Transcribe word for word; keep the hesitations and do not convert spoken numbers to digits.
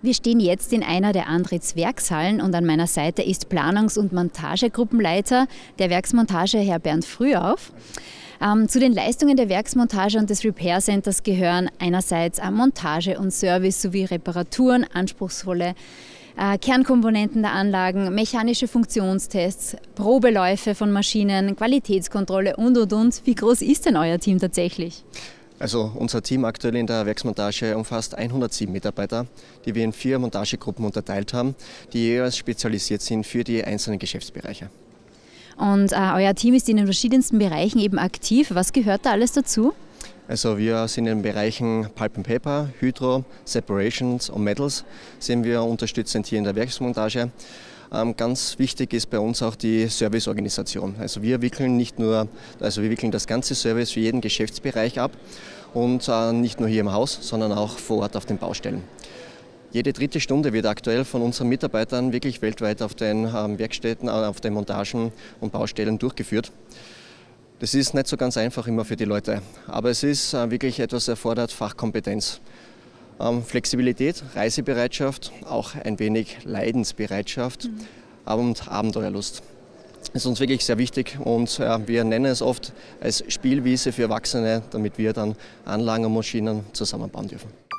Wir stehen jetzt in einer der Andritz-Werkshallen und an meiner Seite ist Planungs- und Montagegruppenleiter der Werksmontage, Herr Bernd Frühauf. Ähm, zu den Leistungen der Werksmontage und des Repair Centers gehören einerseits äh, Montage und Service sowie Reparaturen, anspruchsvolle äh, Kernkomponenten der Anlagen, mechanische Funktionstests, Probeläufe von Maschinen, Qualitätskontrolle und und und. Wie groß ist denn euer Team tatsächlich? Also unser Team aktuell in der Werksmontage umfasst hundertsieben Mitarbeiter, die wir in vier Montagegruppen unterteilt haben, die jeweils spezialisiert sind für die einzelnen Geschäftsbereiche. Und äh, euer Team ist in den verschiedensten Bereichen eben aktiv. Was gehört da alles dazu? Also wir sind in den Bereichen Pulp and Paper, Hydro, Separations und Metals sind wir unterstützend hier in der Werksmontage. Ähm, ganz wichtig ist bei uns auch die Serviceorganisation. Also wir wickeln nicht nur, also wir wickeln das ganze Service für jeden Geschäftsbereich ab und äh, nicht nur hier im Haus, sondern auch vor Ort auf den Baustellen. Jede dritte Stunde wird aktuell von unseren Mitarbeitern wirklich weltweit auf den ähm, Werkstätten, äh, auf den Montagen und Baustellen durchgeführt. Das ist nicht so ganz einfach immer für die Leute, aber es ist äh, wirklich etwas, erfordert Fachkompetenz. Ähm, Flexibilität, Reisebereitschaft, auch ein wenig Leidensbereitschaft mhm. und Abenteuerlust. Das ist uns wirklich sehr wichtig und äh, wir nennen es oft als Spielwiese für Erwachsene, damit wir dann Anlagen und Maschinen zusammenbauen dürfen.